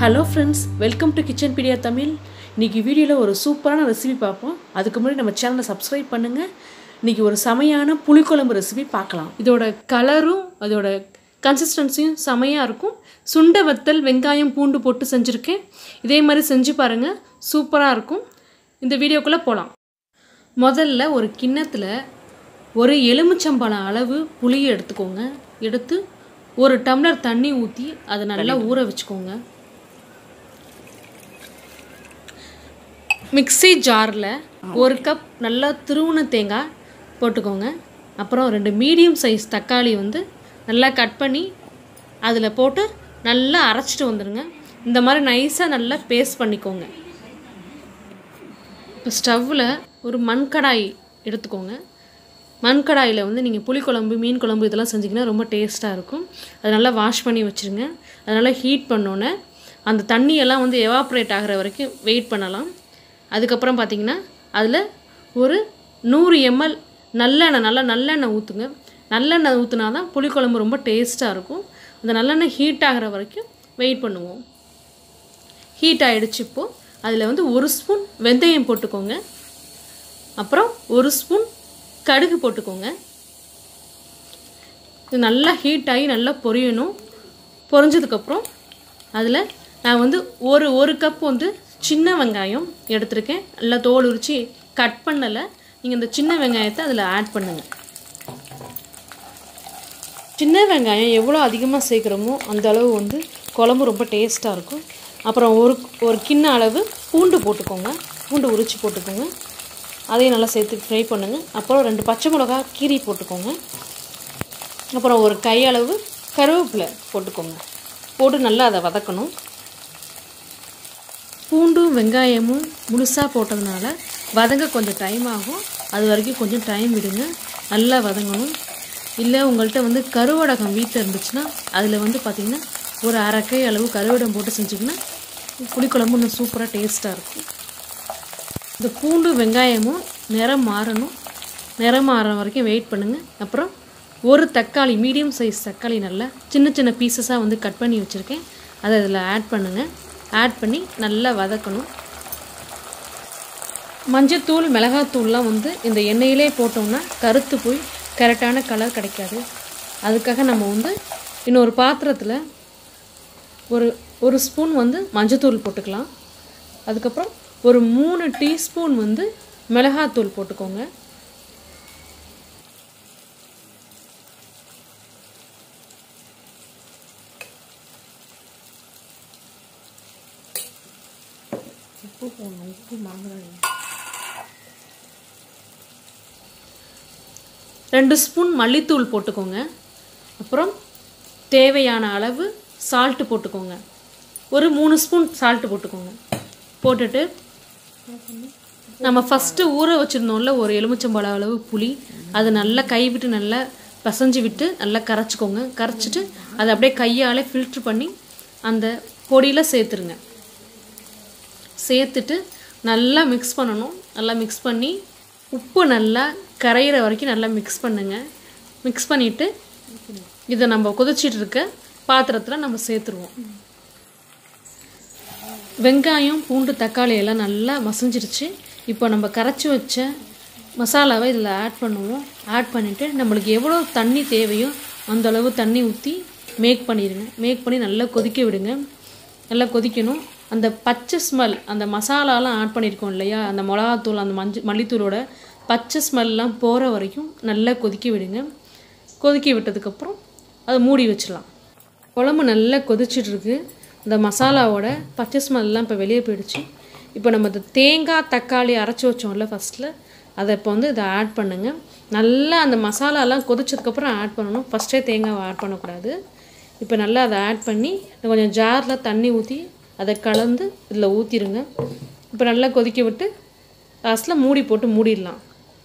Hello friends, welcome to Kitchenpedia Tamil. இன்னைக்கு வீடியோல ஒரு சூப்பரான ரெசிபி பார்ப்போம். அதுக்கு முன்னாடி நம்ம சேனலை சப்ஸ்கிரைப் பண்ணுங்க. இன்னைக்கு ஒரு சமையான புளிக்குழம்பு ரெசிபி பார்க்கலாம். இதோட கலரும் அதோட கன்சிஸ்டன்சியும் செமையா இருக்கும். சுண்ட வத்தல் வெங்காயம் பூண்டு போட்டு செஞ்சிருக்கேன். இதே மாதிரி செஞ்சு பாருங்க. சூப்பரா இருக்கும். இந்த வீடியோக்குள்ள போலாம். முதல்ல ஒரு கிண்ணத்துல ஒரு எலுமிச்சம்பழம் அளவு புளி எடுத்துக்கோங்க. எடுத்து ஒரு டம்ளர் தண்ணி ஊத்தி அதை நல்லா ஊற வச்சுக்கோங்க. மிக்ஸி ஜாரில் ஒரு கப் நல்லா துருவின தேங்காய் போட்டுக்கோங்க. அப்புறம் 2 மீடியம் சைஸ் தக்காளி நல்லா கட் பண்ணி அதில் போட்டு நல்லா அரைச்சிட்டு வந்துடுங்க. இந்த மாதிரி நைஸாக நல்லா பேஸ்ட் பண்ணிக்கோங்க. இப்போ ஸ்டவ்வில் ஒரு மண்கடாய் எடுத்துக்கோங்க. மண்கடாயில் நீங்கள் புளிக்குழம்பு மீன் குழம்பு இதெல்லாம் செஞ்சிங்கன்னா ரொம்ப டேஸ்ட்டாக இருக்கும். அதை நல்லா வாஷ் பண்ணி வச்சுருங்க. அதனால் ஹீட் பண்ணோன்னே அந்த தண்ணியெல்லாம் எவாப்ரேட் ஆகிற வரைக்கும் வெயிட் பண்ணலாம். அதுக்கப்புறம் பார்த்திங்கன்னா அதில் ஒரு 100 ml நல்லெண்ணெய் ஊற்றுங்க. நல்லெண்ணெய் ஊற்றுனா தான் புளிக்குழம்பு ரொம்ப டேஸ்ட்டாக இருக்கும். அந்த நல்லெண்ணெய் ஹீட் ஆகிற வரைக்கும் வெயிட் பண்ணுவோம். ஹீட் ஆகிடுச்சு. இப்போது அதில் 1 ஸ்பூன் வெந்தயம் போட்டுக்கோங்க. அப்புறம் 1 ஸ்பூன் கடுகு போட்டுக்கோங்க. இது நல்லா ஹீட் ஆகி நல்லா பொரியணும். பொரிஞ்சதுக்கப்புறம் அதில் நான் ஒரு கப் சின்ன வெங்காயம் எடுத்துருக்கேன். நல்லா தோல் உரித்து கட் பண்ணலை. நீங்கள் இந்த சின்ன வெங்காயத்தை அதில் ஆட் பண்ணுங்கள். சின்ன வெங்காயம் எவ்வளோ அதிகமாக சேர்க்குறோமோ அந்த அளவு குழம்பு ரொம்ப டேஸ்ட்டாக இருக்கும். அப்புறம் ஒரு கிண்ண அளவு பூண்டு போட்டுக்கோங்க. பூண்டு உரித்து போட்டுக்கோங்க. அதையும் நல்லா சேர்த்து ஃப்ரை பண்ணுங்கள். அப்புறம் 2 பச்சை மிளகா கீரி போட்டுக்கோங்க. அப்புறம் ஒரு கையளவு கருவேப்பிலை போட்டுக்கோங்க. போட்டு நல்லா அதை வதக்கணும். பூண்டும் வெங்காயமும் முழுசாக போட்டதுனால வதங்க கொஞ்சம் டைம் ஆகும். அது வரைக்கும் கொஞ்சம் டைம் விடுங்க. நல்லா வதங்கணும். இல்லை உங்கள்கிட்ட கருவடகம் வீட்டில் இருந்துச்சுன்னா அதில் பார்த்திங்கன்னா ஒரு அரைக்கை அளவு கருவடம் போட்டு செஞ்சிங்கன்னா புளிக்குழம்பு இன்னும் சூப்பராக டேஸ்ட்டாக இருக்கும். இந்த பூண்டு வெங்காயமும் நிறம் மாறணும். நிறம் மாறுற வரைக்கும் வெயிட் பண்ணுங்கள். அப்புறம் ஒரு தக்காளி மீடியம் சைஸ் தக்காளி நல்லா சின்ன சின்ன பீசஸாக கட் பண்ணி வச்சுருக்கேன். அதை அதில் ஆட் பண்ணுங்கள். ஆட் பண்ணி நல்லா வதக்கணும். மஞ்சத்தூள் மிளகாத்தூள்லாம் இந்த எண்ணெயிலே போட்டோம்னா கருத்து போய் கரெக்டான கலர் கிடைக்காது. அதுக்காக நம்ம இன்னொரு பாத்திரத்தில் ஒரு ஸ்பூன் மஞ்சத்தூள் போட்டுக்கலாம். அதுக்கப்புறம் ஒரு 3 டீஸ்பூன் மிளகாத்தூள் போட்டுக்கோங்க. உப்பு மாங்காய் 2 ஸ்பூன் மல்லித்தூள் போட்டுக்கோங்க. அப்புறம் தேவையான அளவு சால்ட்டு போட்டுக்கோங்க. ஒரு 3 ஸ்பூன் சால்ட்டு போட்டுக்கோங்க. போட்டுட்டு நம்ம ஃபஸ்ட்டு ஊற வச்சுருந்தோம்ல ஒரு எலுமிச்சம்பழம் அளவு புளி, அதை நல்லா கைவிட்டு நல்லா பசைஞ்சு விட்டு நல்லா கரைச்சிக்கோங்க. கரைச்சிட்டு அதை அப்படியே கையால் ஃபில்ட்ரு பண்ணி அந்த பொடியில் சேர்த்துருங்க. சேர்த்துட்டு நல்லா மிக்ஸ் பண்ணணும். நல்லா மிக்ஸ் பண்ணி உப்பு நல்லா கரையிற வரைக்கும் நல்லா மிக்ஸ் பண்ணுங்கள். மிக்ஸ் பண்ணிவிட்டு இதை நம்ம கொதிச்சிட்டு இருக்க பாத்திரத்தில் நம்ம சேர்த்துருவோம். வெங்காயம் பூண்டு தக்காளி எல்லாம் நல்லா மசிஞ்சிருச்சு. இப்போ நம்ம கரைச்சி வச்ச மசாலாவை இதில் ஆட் பண்ணுவோம். ஆட் பண்ணிவிட்டு நம்மளுக்கு எவ்வளோ தண்ணி தேவையோ அந்தளவு தண்ணி ஊற்றி மேக் பண்ணிடுங்க. மேக் பண்ணி நல்லா கொதிக்க விடுங்க. நல்லா கொதிக்கணும். அந்த பச்சை ஸ்மெல், அந்த மசாலாலாம் ஆட் பண்ணியிருக்கோம் இல்லையா, அந்த மிளகாத்தூள் அந்த மல்லித்தூளோட பச்சை ஸ்மெல்லாம் போகிற வரைக்கும் நல்லா கொதிக்க விடுங்க. கொதிக்க விட்டதுக்கப்புறம் அதை மூடி வச்சிடலாம். குழம்பு நல்லா கொதிச்சிட்ருக்கு. இந்த மசாலாவோட பச்சை ஸ்மெல்லாம் இப்போ வெளியே போயிடுச்சு. இப்போ நம்ம இந்த தேங்காய் தக்காளி அரைச்சி வச்சோம்ல ஃபஸ்ட்டில், அதை இப்போ இதை ஆட் பண்ணுங்கள். நல்லா அந்த மசாலாலாம் கொதிச்சதுக்கப்புறம் ஆட் பண்ணணும். ஃபஸ்ட்டே தேங்காவை ஆட் பண்ணக்கூடாது. இப்போ நல்லா அதை ஆட் பண்ணி கொஞ்சம் ஜாரில் தண்ணி ஊற்றி அதை கலந்து இதில் ஊற்றிடுங்க. இப்போ நல்லா கொதிக்க விட்டு லாஸ்ட்டில் மூடி போட்டு மூடிடலாம்.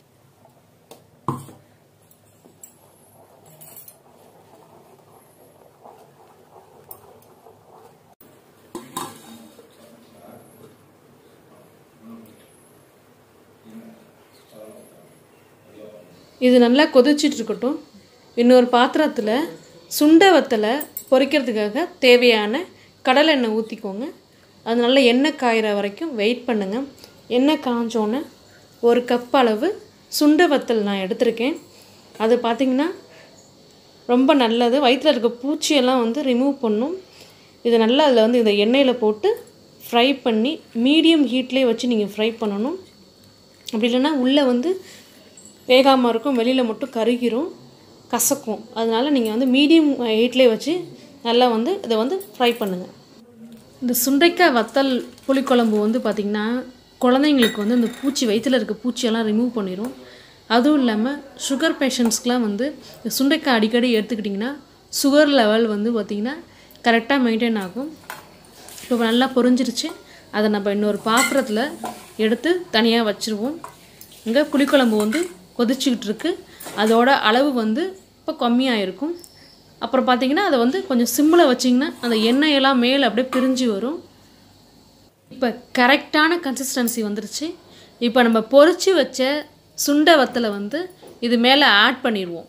இது நல்லா கொதிச்சிட்டு இருக்கட்டும். இன்னொரு பாத்திரத்தில் சுண்ட வத்தலை பொரிக்கிறதுக்காக தேவையான கடலை எண்ணெய் ஊற்றிக்கோங்க. அது நல்லா எண்ணெய் காயிற வரைக்கும் வெயிட் பண்ணுங்கள். எண்ணெய் காஞ்சோன்னே 1 கப் அளவு சுண்டை வத்தல் நான் எடுத்திருக்கேன். அது பார்த்திங்கன்னா ரொம்ப நல்லது, வயிற்றில் இருக்க பூச்சியெல்லாம் வந்து ரிமூவ் பண்ணும். இதை நல்லா அதில் வந்து இந்த எண்ணெயில் போட்டு ஃப்ரை பண்ணி மீடியம் ஹீட்லேயே வச்சு நீங்கள் ஃப்ரை பண்ணணும். அப்படி இல்லைன்னா உள்ளே வந்து வேகாமல் இருக்கும், வெளியில் மட்டும் கருகிரும், கசக்கும். அதனால் நீங்கள் வந்து மீடியம் ஹீட்லேயே வச்சு நல்லா வந்து இதை வந்து ஃப்ரை பண்ணுங்கள். இந்த சுண்டைக்காய் வத்தல் புளிக்குழம்பு வந்து பார்த்திங்கன்னா குழந்தைங்களுக்கு வந்து இந்த பூச்சி வயிற்றில் இருக்க பூச்சியெல்லாம் ரிமூவ் பண்ணிடும். அதுவும் இல்லாமல் சுகர் பேஷண்ட்ஸ்க்கெலாம் வந்து இந்த சுண்டைக்காய் அடிக்கடி எடுத்துக்கிட்டிங்கன்னா சுகர் லெவல் வந்து பார்த்திங்கன்னா கரெக்டாக மெயின்டைன் ஆகும். இப்போ நல்லா பொரிஞ்சிருச்சு. அதை நம்ம இன்னொரு பாத்திரத்தில் எடுத்து தனியாக வச்சுருவோம். இங்கே புளிக்குழம்பு வந்து கொதிச்சுக்கிட்டு இருக்குது. அதோட அளவு வந்து இப்போ கம்மியாக இருக்கும். அப்புறம் பார்த்திங்கன்னா அதை வந்து கொஞ்சம் சிம்மில் வச்சிங்கன்னா அந்த எண்ணெயெல்லாம் மேலே அப்படியே பிரிஞ்சு வரும். இப்போ கரெக்டான கன்சிஸ்டன்சி வந்துருச்சு. இப்போ நம்ம பொரிச்சு வச்ச சுண்டை வத்தலை வந்து இது மேலே ஆட் பண்ணிடுவோம்.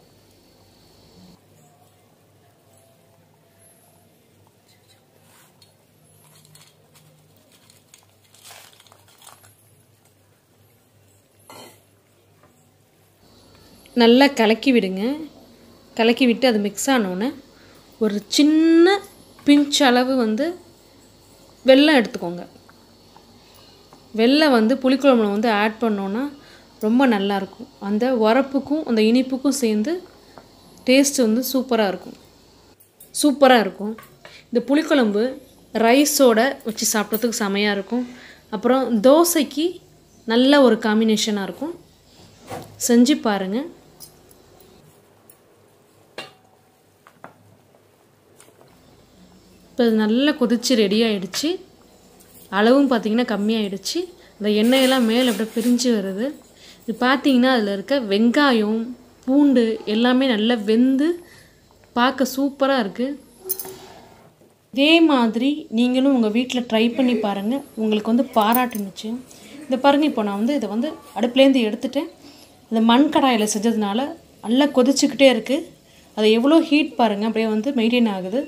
நல்லா கலக்கி விடுங்க. கலக்கி விட்டு அது மிக்ஸ் ஆனோடனே ஒரு சின்ன பிஞ்ச் அளவு வந்து வெல்லம் எடுத்துக்கோங்க. வெல்லம் வந்து புளிக்குழம்புல வந்து ஆட் பண்ணோன்னா ரொம்ப நல்லாயிருக்கும். அந்த உரப்புக்கும் அந்த இனிப்புக்கும் சேர்ந்து டேஸ்ட்டு வந்து சூப்பராக இருக்கும். இந்த புளிக்குழம்பு ரைஸோட வச்சு சாப்பிட்றதுக்கு செமையாக இருக்கும். அப்புறம் தோசைக்கு நல்ல ஒரு காம்பினேஷனாக இருக்கும். செஞ்சு பாருங்கள். இப்போ அது நல்லா கொதித்து ரெடி ஆகிடுச்சு. அளவும் பார்த்திங்கன்னா கம்மியாகிடுச்சு. அந்த எண்ணெயெல்லாம் மேலே அப்படியே பிரிஞ்சு வருது. இது பார்த்திங்கன்னா அதில் இருக்க வெங்காயம் பூண்டு எல்லாமே நல்லா வெந்து பார்க்க சூப்பராக இருக்குது. இதே மாதிரி நீங்களும் உங்கள் வீட்டில் ட்ரை பண்ணி பாருங்கள். உங்களுக்கு வந்து பாராட்டுனுச்சு. இந்த பாருங்கள், இப்போ நான் வந்து இதை வந்து அடுப்புலேருந்து எடுத்துட்டேன். இந்த மண் கடாயில் செஞ்சதுனால நல்லா கொதிச்சுக்கிட்டே இருக்குது. அது எவ்வளோ ஹீட் பாருங்கள், அப்படியே வந்து மெயின்டைன் ஆகுது.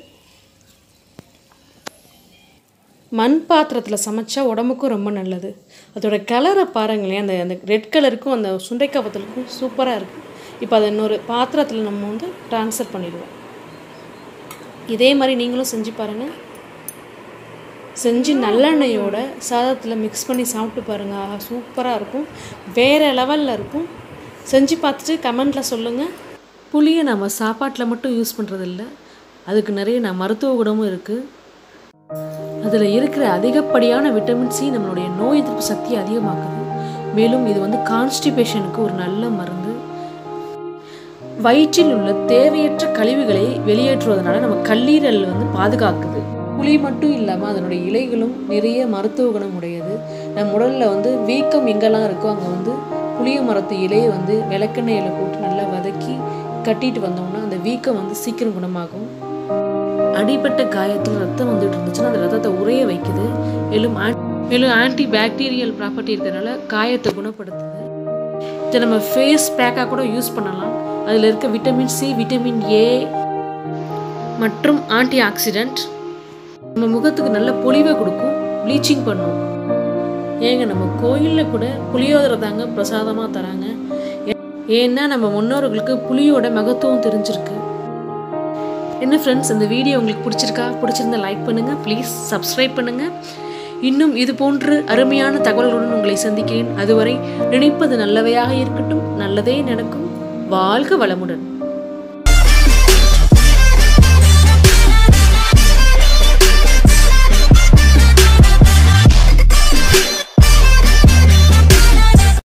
மண் பாத்திரத்தில் சமைச்சா உடம்புக்கும் ரொம்ப நல்லது. அதோட கலரை பாருங்களேன், அந்த ரெட் கலருக்கும் அந்த சுண்டைக்காய் வத்தலுக்கும் சூப்பராக இருக்குது. இப்போ அதை இன்னொரு பாத்திரத்தில் நம்ம வந்து ட்ரான்ஸ்ஃபர் பண்ணிடுவோம். இதே மாதிரி நீங்களும் செஞ்சு பாருங்கள். செஞ்சு நல்லெண்ணெயோட சாதத்தில் மிக்ஸ் பண்ணி சாப்பிட்டு பாருங்கள். சூப்பராக இருக்கும், வேறு லெவலில் இருக்கும். செஞ்சு பார்த்துட்டு கமெண்ட்டில் சொல்லுங்கள். புளியை நம்ம சாப்பாட்டில் மட்டும் யூஸ் பண்ணுறதில்ல, அதுக்கு நிறைய மருத்துவ குணமும் இருக்குது. அதில் இருக்கிற அதிகப்படியான விட்டமின் சி நம்மளுடைய நோய் எதிர்ப்பு சக்தியை அதிகமாக்குது. மேலும் இது வந்து கான்ஸ்டிபேஷனுக்கு ஒரு நல்ல மருந்து. வயிற்றில் உள்ள தேவையற்ற கழிவுகளை வெளியேற்றுவதனால நம்ம கல்லீரல் வந்து பாதுகாக்குது. புளி மட்டும் இல்லாமல் அதனுடைய இலைகளும் நிறைய மருத்துவ குணம் உடையது. நம்ம உடலில் வந்து வீக்கம் எங்கெல்லாம் இருக்கோ அங்கே வந்து புளிய மரத்து இலையை வந்து விளக்கெண்ணெயில் போட்டு நல்லா வதக்கி கட்டிட்டு வந்தோம்னா அந்த வீக்கம் வந்து சீக்கிரம் குணமாகும். அடிப்பட்ட காயத்தில் ரத்தம் வந்துட்டு இருந்துச்சுன்னா அந்த ரத்தத்தை உறைய வைக்குது. மேலும் ஆன்டி பாக்டீரியல் ப்ராப்பர்ட்டி இருக்கிறதுனால காயத்தை குணப்படுத்துது. இதை நம்ம ஃபேஸ் பேக்காக கூட யூஸ் பண்ணலாம். அதில் இருக்க விட்டமின் சி, விட்டமின் ஏ மற்றும் ஆன்டி ஆக்சிடென்ட் நம்ம முகத்துக்கு நல்ல பொலிவை கொடுக்கும், ப்ளீச்சிங் பண்ணும். ஏங்க நம்ம கோயிலில் கூட புளியோதரை தாங்க பிரசாதமாக தராங்க. ஏன்னா நம்ம முன்னோர்களுக்கு புளியோட மகத்துவம் தெரிஞ்சிருக்கு. என்ன ஃப்ரெண்ட்ஸ், இந்த வீடியோ உங்களுக்கு பிடிச்சிருந்தா லைக் பண்ணுங்கள், ப்ளீஸ் சப்ஸ்கிரைப் பண்ணுங்கள். இன்னும் இது போன்று அருமையான தகவல்களுடன் உங்களை சந்திக்கிறேன். அதுவரை நினைப்பது நல்லவையாக இருக்கட்டும், நல்லதே நடக்கும். வாழ்க வளமுடன்.